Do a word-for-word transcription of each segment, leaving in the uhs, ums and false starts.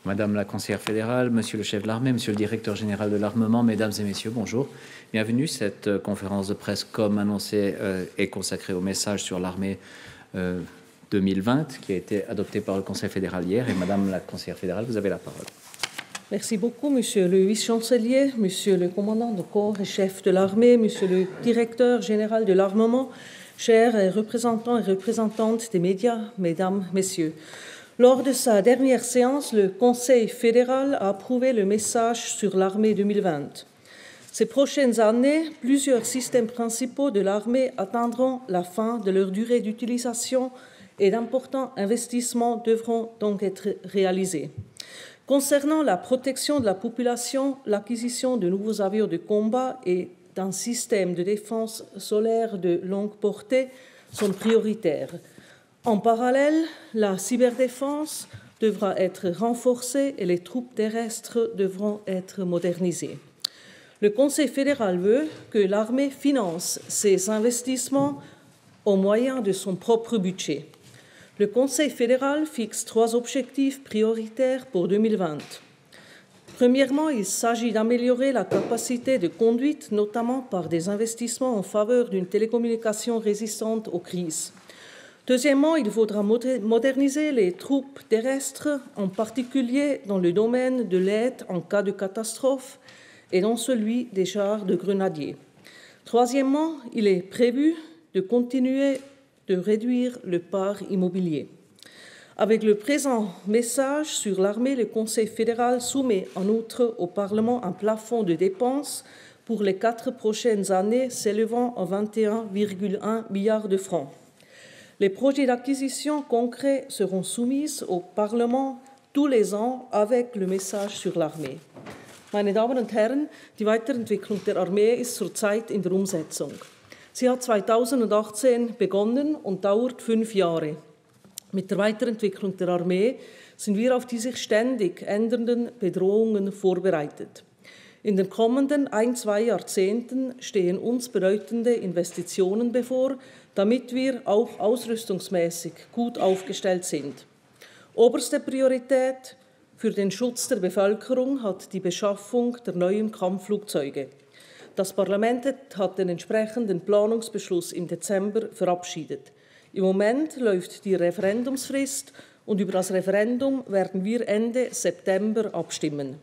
Madame la conseillère fédérale, Monsieur le chef de l'armée, Monsieur le directeur général de l'armement, Mesdames et Messieurs, bonjour. Bienvenue. Cette euh, conférence de presse, comme annoncé, euh, est consacrée au message sur l'armée euh, deux mille vingt, qui a été adopté par le Conseil fédéral hier. Et Madame la conseillère fédérale, vous avez la parole. Merci beaucoup, Monsieur le vice-chancelier, Monsieur le commandant de corps et chef de l'armée, Monsieur le directeur général de l'armement, chers représentants et représentantes des médias, Mesdames, Messieurs. Lors de sa dernière séance, le Conseil fédéral a approuvé le message sur l'armée deux mille vingt. Ces prochaines années, plusieurs systèmes principaux de l'armée atteindront la fin de leur durée d'utilisation et d'importants investissements devront donc être réalisés. Concernant la protection de la population, l'acquisition de nouveaux avions de combat et d'un système de défense solaire de longue portée sont prioritaires. En parallèle, la cyberdéfense devra être renforcée et les troupes terrestres devront être modernisées. Le Conseil fédéral veut que l'armée finance ces investissements au moyen de son propre budget. Le Conseil fédéral fixe trois objectifs prioritaires pour deux mille vingt. Premièrement, il s'agit d'améliorer la capacité de conduite, notamment par des investissements en faveur d'une télécommunication résistante aux crises. Deuxièmement, il faudra moderniser les troupes terrestres, en particulier dans le domaine de l'aide en cas de catastrophe et dans celui des chars de grenadiers. Troisièmement, il est prévu de continuer de réduire le parc immobilier. Avec le présent message sur l'armée, le Conseil fédéral soumet en outre au Parlement un plafond de dépenses pour les quatre prochaines années s'élevant à vingt et un virgule un milliards de francs. Les projets d'acquisition concrets seront soumis au Parlement tous les ans avec le message sur l'armée. Meine Damen und Herren, die Weiterentwicklung der Armee ist zurzeit in der Umsetzung. Sie hat zweitausendachtzehn begonnen und dauert fünf Jahre. Mit der Weiterentwicklung der Armee sind wir auf die sich ständig ändernden Bedrohungen vorbereitet. In den kommenden ein, zwei Jahrzehnten stehen uns bedeutende Investitionen bevor, damit wir auch ausrüstungsmäßig gut aufgestellt sind. Oberste Priorität für den Schutz der Bevölkerung hat die Beschaffung der neuen Kampfflugzeuge. Das Parlament hat den entsprechenden Planungsbeschluss im Dezember verabschiedet. Im Moment läuft die Referendumsfrist und über das Referendum werden wir Ende September abstimmen.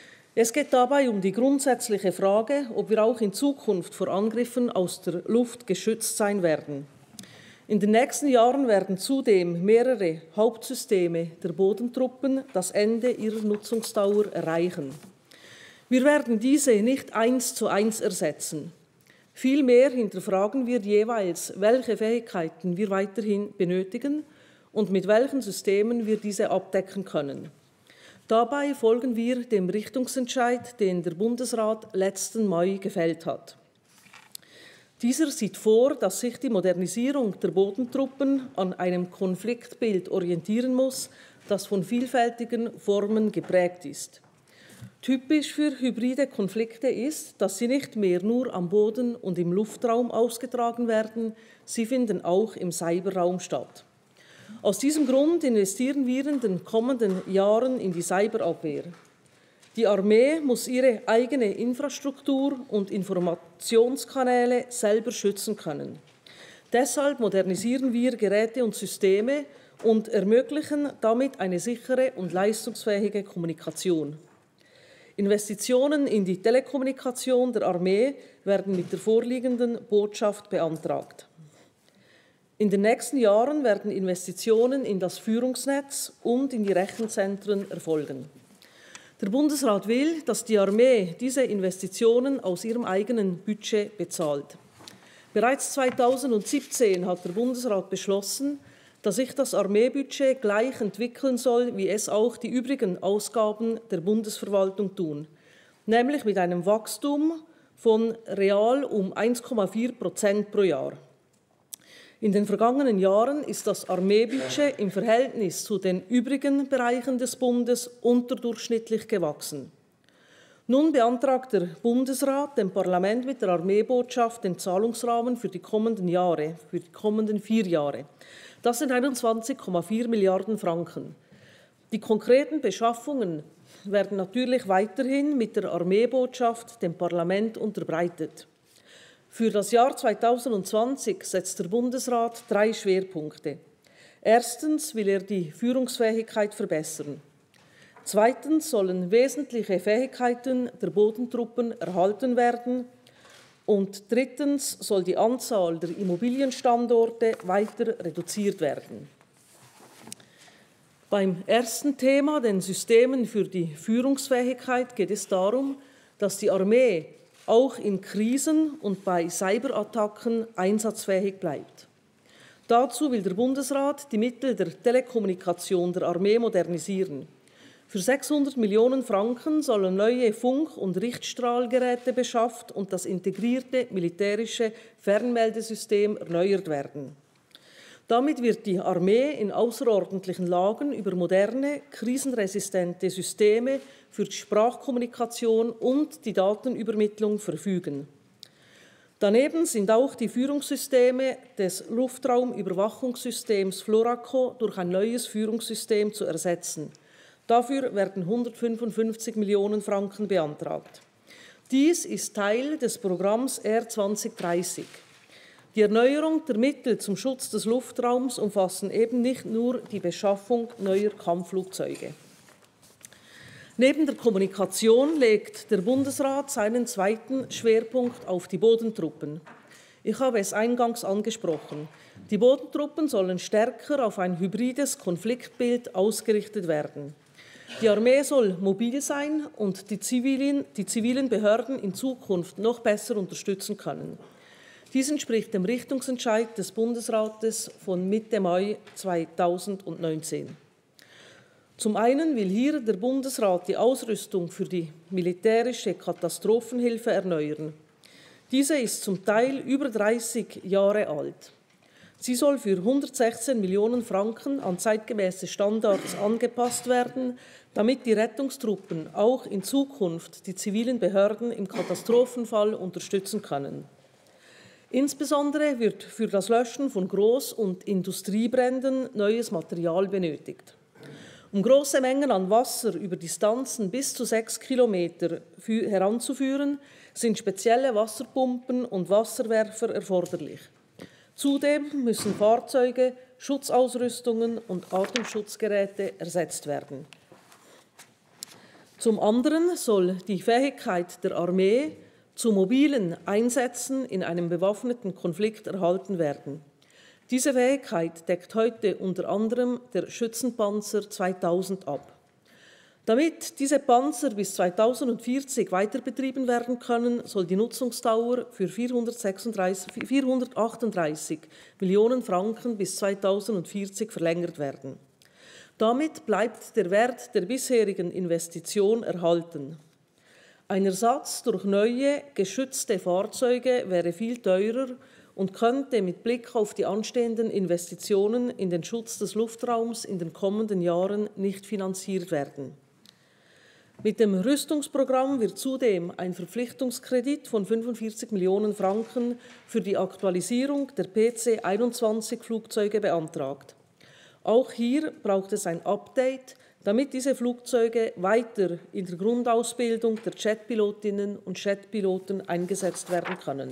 Es geht dabei um die grundsätzliche Frage, ob wir auch in Zukunft vor Angriffen aus der Luft geschützt sein werden. In den nächsten Jahren werden zudem mehrere Hauptsysteme der Bodentruppen das Ende ihrer Nutzungsdauer erreichen. Wir werden diese nicht eins zu eins ersetzen. Vielmehr hinterfragen wir jeweils, welche Fähigkeiten wir weiterhin benötigen und mit welchen Systemen wir diese abdecken können. Dabei folgen wir dem Richtungsentscheid, den der Bundesrat letzten Mai gefällt hat. Dieser sieht vor, dass sich die Modernisierung der Bodentruppen an einem Konfliktbild orientieren muss, das von vielfältigen Formen geprägt ist. Typisch für hybride Konflikte ist, dass sie nicht mehr nur am Boden und im Luftraum ausgetragen werden, sie finden auch im Cyberraum statt. Aus diesem Grund investieren wir in den kommenden Jahren in die Cyberabwehr. Die Armee muss ihre eigene Infrastruktur und Informationskanäle selber schützen können. Deshalb modernisieren wir Geräte und Systeme und ermöglichen damit eine sichere und leistungsfähige Kommunikation. Investitionen in die Telekommunikation der Armee werden mit der vorliegenden Botschaft beantragt. In den nächsten Jahren werden Investitionen in das Führungsnetz und in die Rechenzentren erfolgen. Der Bundesrat will, dass die Armee diese Investitionen aus ihrem eigenen Budget bezahlt. Bereits zweitausendsiebzehn hat der Bundesrat beschlossen, dass sich das Armeebudget gleich entwickeln soll, wie es auch die übrigen Ausgaben der Bundesverwaltung tun, nämlich mit einem Wachstum von real um eins Komma vier Prozent pro Jahr. In den vergangenen Jahren ist das Armeebudget im Verhältnis zu den übrigen Bereichen des Bundes unterdurchschnittlich gewachsen. Nun beantragt der Bundesrat dem Parlament mit der Armeebotschaft den Zahlungsrahmen für die kommenden Jahre, für die kommenden vier Jahre. Das sind einundzwanzig Komma vier Milliarden Franken. Die konkreten Beschaffungen werden natürlich weiterhin mit der Armeebotschaft dem Parlament unterbreitet. Für das Jahr zweitausendzwanzig setzt der Bundesrat drei Schwerpunkte. Erstens will er die Führungsfähigkeit verbessern. Zweitens sollen wesentliche Fähigkeiten der Bodentruppen erhalten werden. Und drittens soll die Anzahl der Immobilienstandorte weiter reduziert werden. Beim ersten Thema, den Systemen für die Führungsfähigkeit, geht es darum, dass die Armee auch in Krisen und bei Cyberattacken einsatzfähig bleibt. Dazu will der Bundesrat die Mittel der Telekommunikation der Armee modernisieren. Für sechshundert Millionen Franken sollen neue Funk- und Richtstrahlgeräte beschafft und das integrierte militärische Fernmeldesystem erneuert werden. Damit wird die Armee in außerordentlichen Lagen über moderne, krisenresistente Systeme für die Sprachkommunikation und die Datenübermittlung verfügen. Daneben sind auch die Führungssysteme des Luftraumüberwachungssystems FLORACO durch ein neues Führungssystem zu ersetzen. Dafür werden hundertfünfundfünfzig Millionen Franken beantragt. Dies ist Teil des Programms R zwanzig dreißig. Die Erneuerung der Mittel zum Schutz des Luftraums umfassen eben nicht nur die Beschaffung neuer Kampfflugzeuge. Neben der Kommunikation legt der Bundesrat seinen zweiten Schwerpunkt auf die Bodentruppen. Ich habe es eingangs angesprochen. Die Bodentruppen sollen stärker auf ein hybrides Konfliktbild ausgerichtet werden. Die Armee soll mobil sein und die zivilen, die zivilen Behörden in Zukunft noch besser unterstützen können. Dies entspricht dem Richtungsentscheid des Bundesrates von Mitte Mai zweitausendneunzehn. Zum einen will hier der Bundesrat die Ausrüstung für die militärische Katastrophenhilfe erneuern. Diese ist zum Teil über dreißig Jahre alt. Sie soll für hundertsechzehn Millionen Franken an zeitgemäße Standards angepasst werden, damit die Rettungstruppen auch in Zukunft die zivilen Behörden im Katastrophenfall unterstützen können. Insbesondere wird für das Löschen von Groß- und Industriebränden neues Material benötigt. Um große Mengen an Wasser über Distanzen bis zu sechs Kilometer heranzuführen, sind spezielle Wasserpumpen und Wasserwerfer erforderlich. Zudem müssen Fahrzeuge, Schutzausrüstungen und Atemschutzgeräte ersetzt werden. Zum anderen soll die Fähigkeit der Armee zu mobilen Einsätzen in einem bewaffneten Konflikt erhalten werden. Diese Fähigkeit deckt heute unter anderem der Schützenpanzer zweitausend ab. Damit diese Panzer bis zweitausendvierzig weiter betrieben werden können, soll die Nutzungsdauer für vierhundertachtunddreißig Millionen Franken bis zweitausendvierzig verlängert werden. Damit bleibt der Wert der bisherigen Investition erhalten. Ein Ersatz durch neue, geschützte Fahrzeuge wäre viel teurer und könnte mit Blick auf die anstehenden Investitionen in den Schutz des Luftraums in den kommenden Jahren nicht finanziert werden. Mit dem Rüstungsprogramm wird zudem ein Verpflichtungskredit von fünfundvierzig Millionen Franken für die Aktualisierung der P C einundzwanzig Flugzeuge beantragt. Auch hier braucht es ein Update, damit diese Flugzeuge weiter in der Grundausbildung der Jetpilotinnen und Jetpiloten eingesetzt werden können.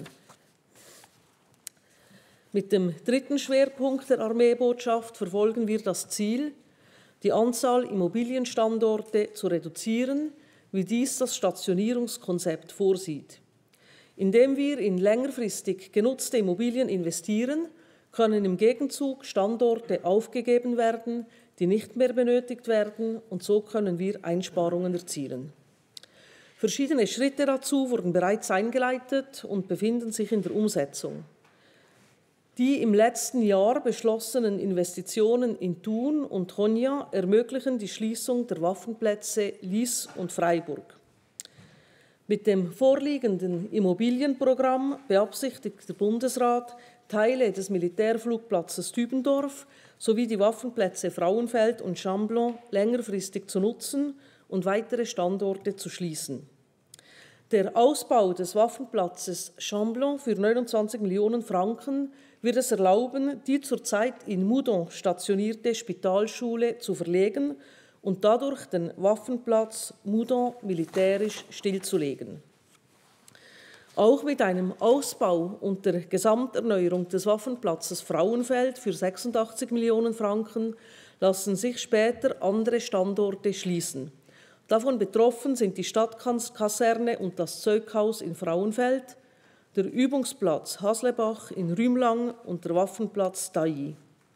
Mit dem dritten Schwerpunkt der Armeebotschaft verfolgen wir das Ziel, die Anzahl Immobilienstandorte zu reduzieren, wie dies das Stationierungskonzept vorsieht. Indem wir in längerfristig genutzte Immobilien investieren, können im Gegenzug Standorte aufgegeben werden, die nicht mehr benötigt werden, und so können wir Einsparungen erzielen. Verschiedene Schritte dazu wurden bereits eingeleitet und befinden sich in der Umsetzung. Die im letzten Jahr beschlossenen Investitionen in Thun und Honja ermöglichen die Schließung der Waffenplätze Lies und Freiburg. Mit dem vorliegenden Immobilienprogramm beabsichtigt der Bundesrat, Teile des Militärflugplatzes Dübendorf sowie die Waffenplätze Frauenfeld und Chamblon längerfristig zu nutzen und weitere Standorte zu schließen. Der Ausbau des Waffenplatzes Chamblon für neunundzwanzig Millionen Franken wird es erlauben, die zurzeit in Moudon stationierte Spitalschule zu verlegen und dadurch den Waffenplatz Moudon militärisch stillzulegen. Auch mit einem Ausbau und der Gesamterneuerung des Waffenplatzes Frauenfeld für sechsundachtzig Millionen Franken lassen sich später andere Standorte schließen. Davon betroffen sind die Stadtkaserne und das Zeughaus in Frauenfeld, der Übungsplatz Haslebach in Rümlang und der Waffenplatz Dailly.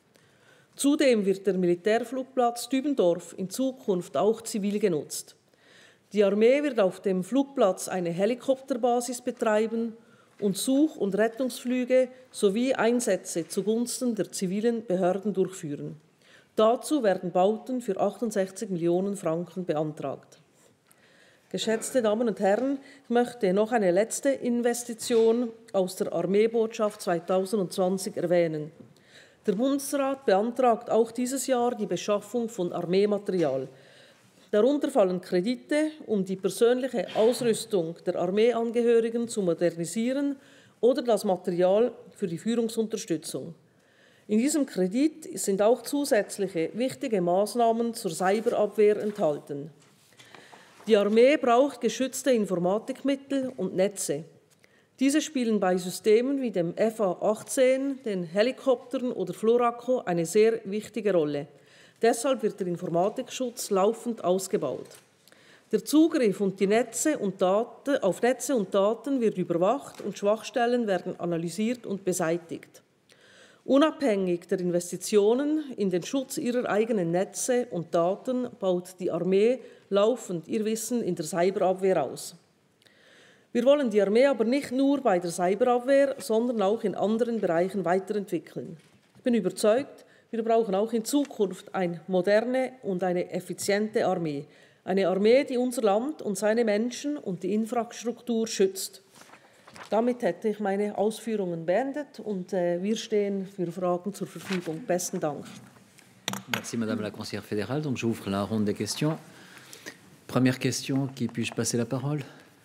Zudem wird der Militärflugplatz Dübendorf in Zukunft auch zivil genutzt. Die Armee wird auf dem Flugplatz eine Helikopterbasis betreiben und Such- und Rettungsflüge sowie Einsätze zugunsten der zivilen Behörden durchführen. Dazu werden Bauten für achtundsechzig Millionen Franken beantragt. Geschätzte Damen und Herren, ich möchte noch eine letzte Investition aus der Armeebotschaft zweitausendzwanzig erwähnen. Der Bundesrat beantragt auch dieses Jahr die Beschaffung von Armeematerial. Darunter fallen Kredite, um die persönliche Ausrüstung der Armeeangehörigen zu modernisieren oder das Material für die Führungsunterstützung. In diesem Kredit sind auch zusätzliche wichtige Maßnahmen zur Cyberabwehr enthalten. Die Armee braucht geschützte Informatikmittel und Netze. Diese spielen bei Systemen wie dem F A achtzehn, den Helikoptern oder Floraco eine sehr wichtige Rolle. Deshalb wird der Informatikschutz laufend ausgebaut. Der Zugriff und die Netze und Daten, auf Netze und Daten wird überwacht und Schwachstellen werden analysiert und beseitigt. Unabhängig der Investitionen in den Schutz ihrer eigenen Netze und Daten baut die Armee laufend ihr Wissen in der Cyberabwehr aus. Wir wollen die Armee aber nicht nur bei der Cyberabwehr, sondern auch in anderen Bereichen weiterentwickeln. Ich bin überzeugt, wir brauchen auch in Zukunft eine moderne und eine effiziente Armee. Eine Armee, die unser Land und seine Menschen und die Infrastruktur schützt. Damit hätte ich meine Ausführungen beendet und äh, wir stehen für Fragen zur Verfügung. Besten Dank. Merci Madame la Conseillère fédérale. Donc j'ouvre la ronde des questions. Première question, qui puis-je passer la parole?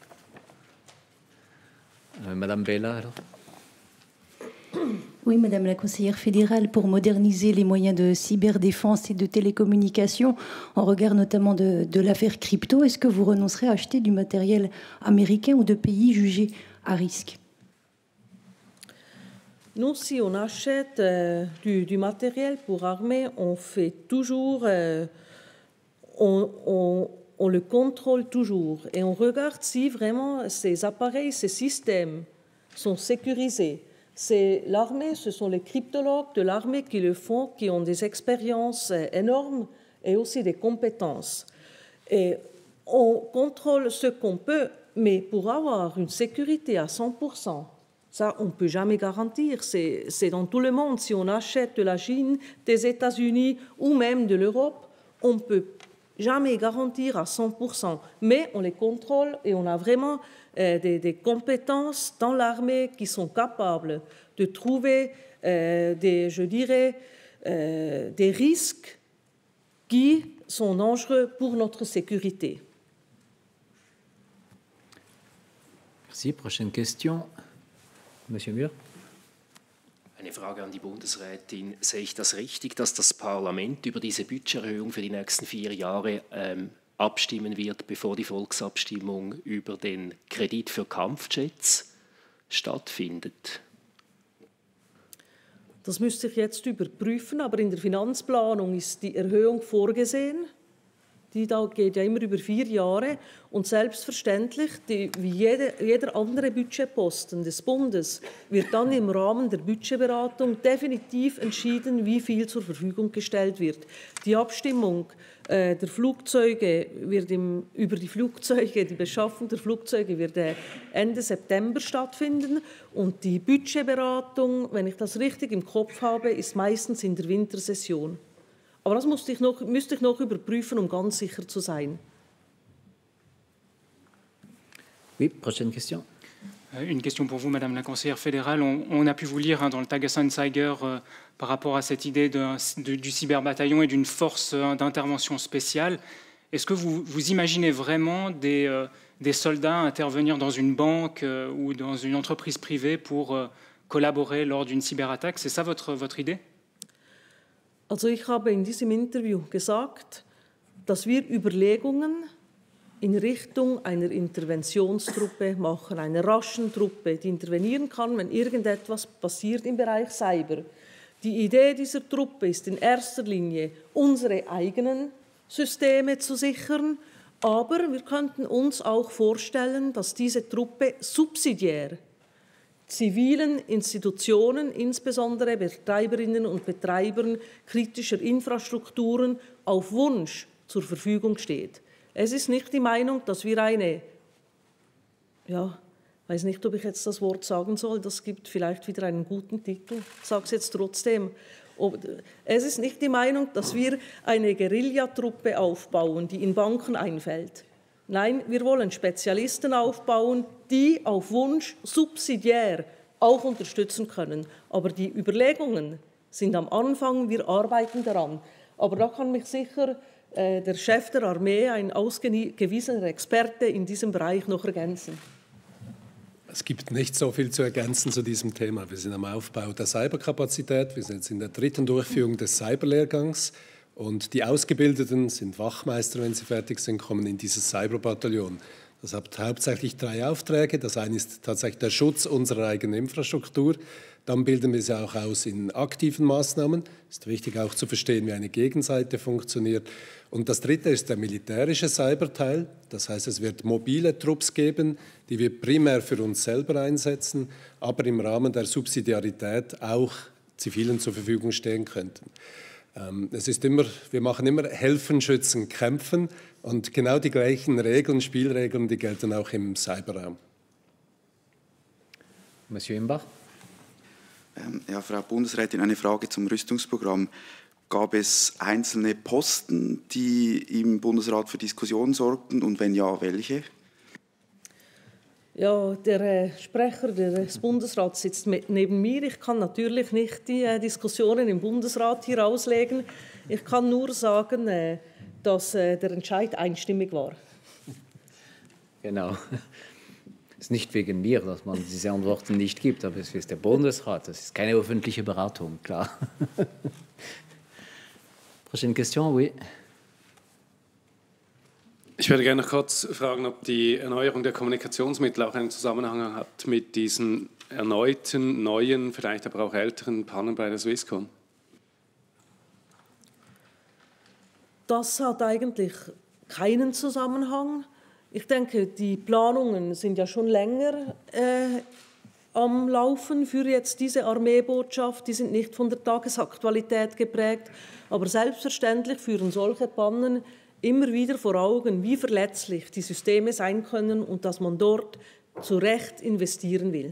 euh, Madame Bella, alors. Oui, Madame la Conseillère fédérale, pour moderniser les moyens de cyberdéfense et de télécommunication, en regard notamment de, de l'affaire crypto, est-ce que vous renoncerez à acheter du matériel américain ou de pays jugés à risque? Nous, si on achète euh, du, du matériel pour armée, on fait toujours, euh, on, on, on le contrôle toujours et on regarde si vraiment ces appareils, ces systèmes sont sécurisés. C'est l'armée, ce sont les cryptologues de l'armée qui le font, qui ont des expériences énormes et aussi des compétences. Et on contrôle ce qu'on peut, mais pour avoir une sécurité à cent pour cent, ça, on ne peut jamais garantir. C'est, c'est dans tout le monde. Si on achète de la Chine, des États-Unis ou même de l'Europe, on ne peut jamais garantir à cent pour cent. Mais on les contrôle et on a vraiment euh, des, des compétences dans l'armée qui sont capables de trouver euh, des, je dirais, euh, des risques qui sont dangereux pour notre sécurité. Merci. Prochaine question. Monsieur Mühr. Eine Frage an die Bundesrätin. Sehe ich das richtig, dass das Parlament über diese Budgeterhöhung für die nächsten vier Jahre ähm, abstimmen wird, bevor die Volksabstimmung über den Kredit für Kampfjets stattfindet? Das müsste ich jetzt überprüfen, aber in der Finanzplanung ist die Erhöhung vorgesehen. Die da geht ja immer über vier Jahre und selbstverständlich, die, wie jede, jeder andere Budgetposten des Bundes, wird dann im Rahmen der Budgetberatung definitiv entschieden, wie viel zur Verfügung gestellt wird. Die Abstimmung äh, der Flugzeuge wird im, über die Flugzeuge, die Beschaffung der Flugzeuge wird äh, Ende September stattfinden und die Budgetberatung, wenn ich das richtig im Kopf habe, ist meistens in der Wintersession. Aber das musste ich noch, müsste ich noch überprüfen, um ganz sicher zu sein. Oui, prochaine question. Une question pour vous, Madame la Conseillère fédérale. On, on a pu vous lire hein, dans le Tagesanzeiger euh, par rapport à cette idée de, de, du cyberbataillon et d'une force euh, d'intervention spéciale. Est-ce que vous, vous imaginez vraiment des, euh, des soldats intervenir dans une banque euh, ou dans une entreprise privée pour euh, collaborer lors d'une cyberattaque? C'est ça votre, votre idée? Also ich habe in diesem Interview gesagt, dass wir Überlegungen in Richtung einer Interventionstruppe machen, einer raschen Truppe, die intervenieren kann, wenn irgendetwas passiert im Bereich Cyber. Die Idee dieser Truppe ist in erster Linie, unsere eigenen Systeme zu sichern, aber wir könnten uns auch vorstellen, dass diese Truppe subsidiär zivilen Institutionen, insbesondere Betreiberinnen und Betreibern kritischer Infrastrukturen, auf Wunsch zur Verfügung steht. Es ist nicht die Meinung, dass wir eine, ja, ich weiß nicht, ob ich jetzt das Wort sagen soll, das gibt vielleicht wieder einen guten Titel, ich sage es jetzt trotzdem. Es ist nicht die Meinung, dass wir eine Guerillatruppe aufbauen, die in Banken einfällt. Nein, wir wollen Spezialisten aufbauen, die auf Wunsch subsidiär auch unterstützen können. Aber die Überlegungen sind am Anfang, wir arbeiten daran. Aber da kann mich sicher äh, der Chef der Armee, ein ausgewiesener Experte in diesem Bereich, noch ergänzen. Es gibt nicht so viel zu ergänzen zu diesem Thema. Wir sind am Aufbau der Cyberkapazität. Wir sind jetzt in der dritten Durchführung des Cyberlehrgangs. Und die Ausgebildeten sind Wachmeister, wenn sie fertig sind, kommen in dieses Cyberbataillon. Das hat hauptsächlich drei Aufträge. Das eine ist tatsächlich der Schutz unserer eigenen Infrastruktur. Dann bilden wir sie auch aus in aktiven Maßnahmen. Es ist wichtig auch zu verstehen, wie eine Gegenseite funktioniert. Und das dritte ist der militärische Cyberteil. Das heißt, es wird mobile Trupps geben, die wir primär für uns selber einsetzen, aber im Rahmen der Subsidiarität auch Zivilen zur Verfügung stehen könnten. Ähm, es ist immer, wir machen immer Helfen, Schützen, Kämpfen und genau die gleichen Regeln, Spielregeln, die gelten auch im Cyberraum. Monsieur Imbach. Ähm, ja, Frau Bundesrätin, eine Frage zum Rüstungsprogramm. Gab es einzelne Posten, die im Bundesrat für Diskussionen sorgten und wenn ja, welche? Ja, der äh, Sprecher des Bundesrats sitzt mit, neben mir. Ich kann natürlich nicht die äh, Diskussionen im Bundesrat hier auslegen. Ich kann nur sagen, äh, dass äh, der Entscheid einstimmig war. Genau. Es ist nicht wegen mir, dass man diese Antworten nicht gibt, aber es ist der Bundesrat. Das ist keine öffentliche Beratung, klar. Prochaine question, oui. Ich würde gerne noch kurz fragen, ob die Erneuerung der Kommunikationsmittel auch einen Zusammenhang hat mit diesen erneuten, neuen, vielleicht aber auch älteren Pannen bei der Swisscom. Das hat eigentlich keinen Zusammenhang. Ich denke, die Planungen sind ja schon länger äh, am Laufen für jetzt diese Armeebotschaft. Die sind nicht von der Tagesaktualität geprägt, aber selbstverständlich führen solche Pannen immer wieder vor Augen, wie verletzlich die Systeme sein können und dass man dort zu Recht investieren will.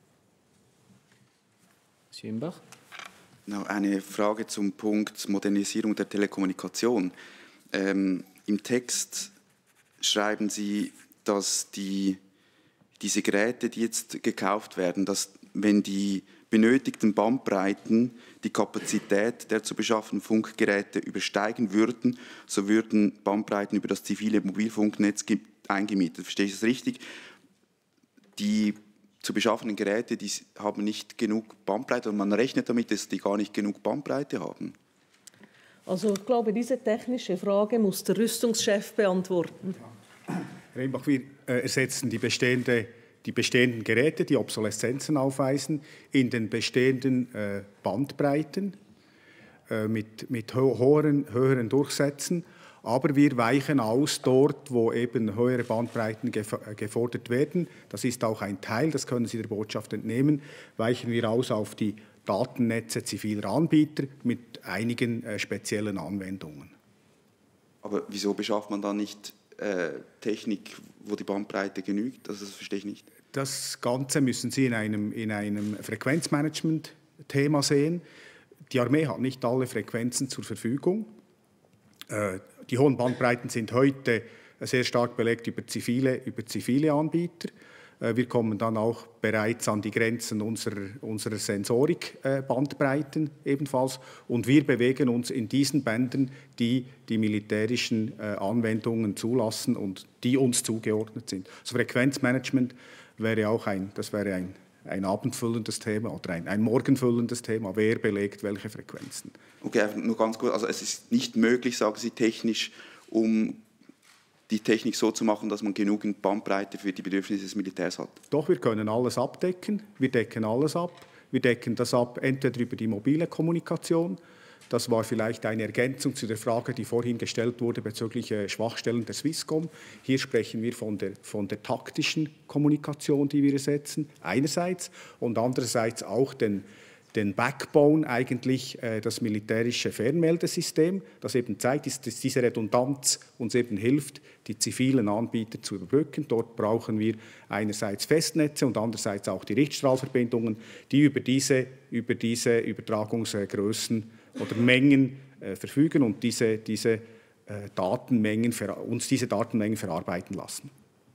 Monsieur Imbach. No, eine Frage zum Punkt Modernisierung der Telekommunikation. Ähm, im Text schreiben Sie, dass die, diese Geräte, die jetzt gekauft werden, dass wenn die benötigten Bandbreiten die Kapazität der zu beschaffenden Funkgeräte übersteigen würden, so würden Bandbreiten über das zivile Mobilfunknetz eingemietet. Verstehe ich das richtig? Die zu beschaffenden Geräte, die haben nicht genug Bandbreite und man rechnet damit, dass die gar nicht genug Bandbreite haben. Also ich glaube, diese technische Frage muss der Rüstungschef beantworten. Herr Imbach, wir äh, ersetzen die, bestehende, die bestehenden Geräte, die Obsoleszenzen aufweisen, in den bestehenden äh, Bandbreiten äh, mit, mit ho höheren, höheren Durchsätzen. Aber wir weichen aus dort, wo eben höhere Bandbreiten gef gefordert werden. Das ist auch ein Teil, das können Sie der Botschaft entnehmen. Weichen wir aus auf die Datennetze ziviler Anbieter mit einigen äh, speziellen Anwendungen. Aber wieso beschafft man dann nicht äh, Technik, wo die Bandbreite genügt? Also das verstehe ich nicht. Das Ganze müssen Sie in einem, in einem Frequenzmanagement-Thema sehen. Die Armee hat nicht alle Frequenzen zur Verfügung. Äh, die hohen Bandbreiten sind heute sehr stark belegt über zivile, über zivile Anbieter. Wir kommen dann auch bereits an die Grenzen unserer, unserer Sensorik-Bandbreiten ebenfalls. Und wir bewegen uns in diesen Bändern, die die militärischen Anwendungen zulassen und die uns zugeordnet sind. Also Frequenzmanagement wäre auch ein, das wäre ein, ein abendfüllendes Thema oder ein, ein morgenfüllendes Thema. Wer belegt welche Frequenzen? Okay, nur ganz gut. Also es ist nicht möglich, sagen Sie, technisch um die Technik so zu machen, dass man genügend Bandbreite für die Bedürfnisse des Militärs hat? Doch, wir können alles abdecken. Wir decken alles ab. Wir decken das ab entweder über die mobile Kommunikation. Das war vielleicht eine Ergänzung zu der Frage, die vorhin gestellt wurde bezüglich äh, Schwachstellen der Swisscom. Hier sprechen wir von der, von der taktischen Kommunikation, die wir ersetzen, einerseits, und andererseits auch den, den Backbone, eigentlich äh, das militärische Fernmeldesystem, das eben zeigt, dass, dass diese Redundanz uns eben hilft, die zivilen Anbieter zu überbrücken. Dort brauchen wir einerseits Festnetze und andererseits auch die Richtstrahlverbindungen, die über diese, über diese Übertragungsgrößen oder Mengen äh, verfügen und diese, diese, äh, Datenmengen, uns diese Datenmengen verarbeiten lassen.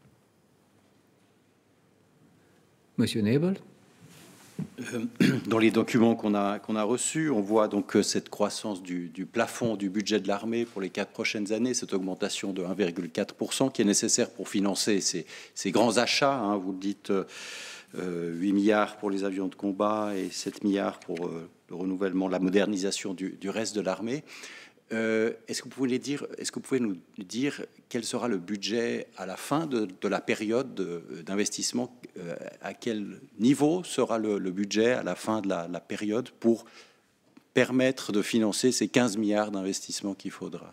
Monsieur Nebel. Dans les documents qu'on a, qu'on a reçus, on voit donc cette croissance du, du plafond du budget de l'armée pour les quatre prochaines années, cette augmentation de un virgule quatre pour cent qui est nécessaire pour financer ces, ces grands achats. Hein, vous le dites, euh, huit milliards pour les avions de combat et sept milliards pour euh, le renouvellement, la modernisation du, du reste de l'armée. Euh, est-ce que vous pouvez dire, est-ce que vous pouvez nous dire quel sera le budget à la fin de, de la période d'investissement? euh, À quel niveau sera le, le budget à la fin de la, la période pour permettre de financer ces quinze milliards d'investissements qu'il faudra?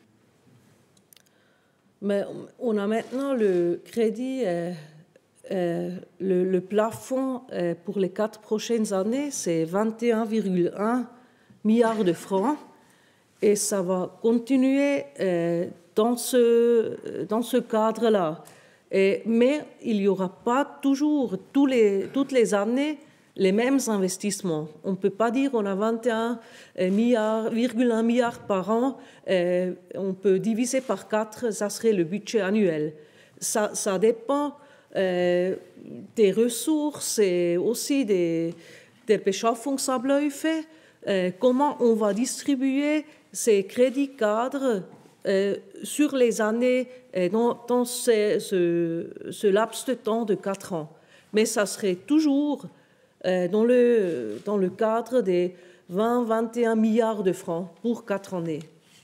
Mais on a maintenant le crédit, euh, euh, le, le plafond euh, pour les quatre prochaines années, c'est vingt et un virgule un milliards de francs. Et ça va continuer euh, dans ce, dans ce cadre-là. Et, mais il n'y aura pas toujours, tous les, toutes les années, les mêmes investissements. On ne peut pas dire qu'on a vingt et un virgule un milliards par an. Euh, on peut diviser par quatre, ça serait le budget annuel. Ça, ça dépend euh, des ressources et aussi des, des Beschaffungsabläufe. Euh, comment on va distribuer ces crédits cadres euh, sur les années, euh, dans, dans ce, ce, ce laps de temps de quatre ans. Mais ça serait toujours euh, dans, le, dans le cadre des vingt à vingt et un milliards de francs pour quatre années.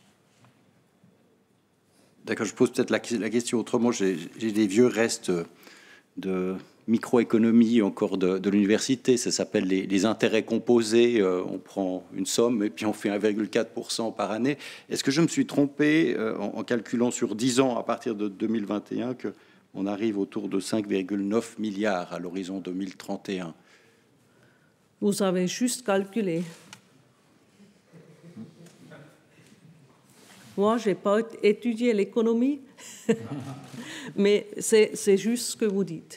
D'accord, je pose peut-être la, la question autrement. J'ai des vieux restes de microéconomie encore de, de l'université, ça s'appelle les, les intérêts composés, euh, on prend une somme et puis on fait un virgule quatre pour cent par année. Est-ce que je me suis trompé euh, en, en calculant sur dix ans à partir de deux mille vingt et un qu'on arrive autour de cinq virgule neuf milliards à l'horizon deux mille trente et un? Vous avez juste calculé. Moi, je n'ai pas étudié l'économie, mais c'est juste ce que vous dites.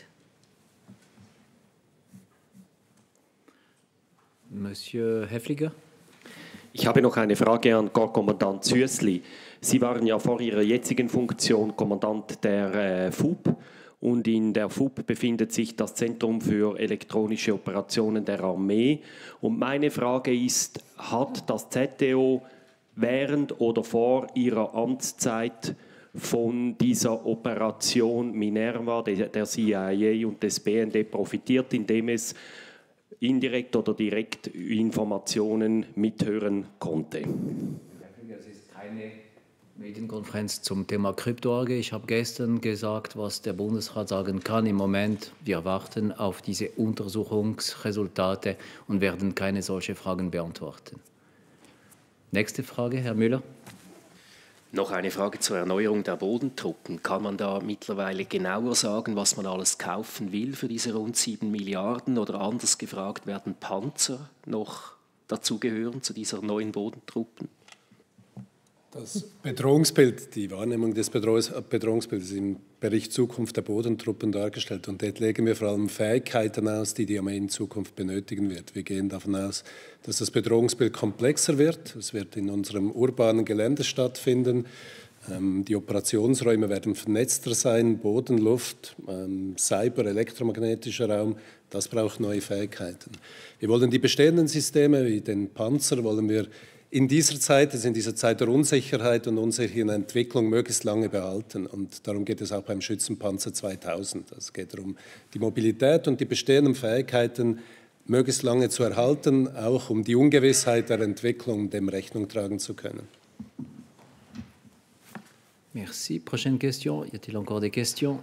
Monsieur Häfliger. Ich habe noch eine Frage an Korpskommandant Süssli. Sie waren ja vor Ihrer jetzigen Funktion Kommandant der äh, F U P und in der F U P befindet sich das Zentrum für elektronische Operationen der Armee. Und meine Frage ist, hat das Z T O während oder vor Ihrer Amtszeit von dieser Operation Minerva, der, der C I A und des B N D profitiert, indem es indirekt oder direkt Informationen mithören konnte? Es ist keine Medienkonferenz zum Thema Kryptoorgie. Ich habe gestern gesagt, was der Bundesrat sagen kann. Im Moment, wir warten auf diese Untersuchungsresultate und werden keine solche Fragen beantworten. Nächste Frage, Herr Müller. Noch eine Frage zur Erneuerung der Bodentruppen. Kann man da mittlerweile genauer sagen, was man alles kaufen will für diese rund sieben Milliarden? Oder anders gefragt, werden Panzer noch dazugehören zu dieser neuen Bodentruppen? Das Bedrohungsbild, die Wahrnehmung des Bedrohungsbildes im Bericht Zukunft der Bodentruppen dargestellt. Und dort legen wir vor allem Fähigkeiten aus, die die Armee in Zukunft benötigen wird. Wir gehen davon aus, dass das Bedrohungsbild komplexer wird. Es wird in unserem urbanen Gelände stattfinden. Die Operationsräume werden vernetzter sein, Boden, Luft, Cyber, elektromagnetischer Raum. Das braucht neue Fähigkeiten. Wir wollen die bestehenden Systeme, wie den Panzer, wollen wir in dieser Zeit, also in dieser Zeit der Unsicherheit und unsicheren Entwicklung möglichst lange behalten. Und darum geht es auch beim Schützenpanzer zweitausend. Es geht darum, die Mobilität und die bestehenden Fähigkeiten möglichst lange zu erhalten, auch um die Ungewissheit der Entwicklung dem Rechnung tragen zu können. Merci. Prochaine question. Y a-t-il encore des questions?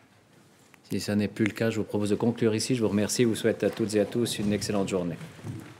Si ça n'est plus le cas, je vous propose de conclure ici. Je vous remercie et vous souhaite à toutes et à tous une excellente journée.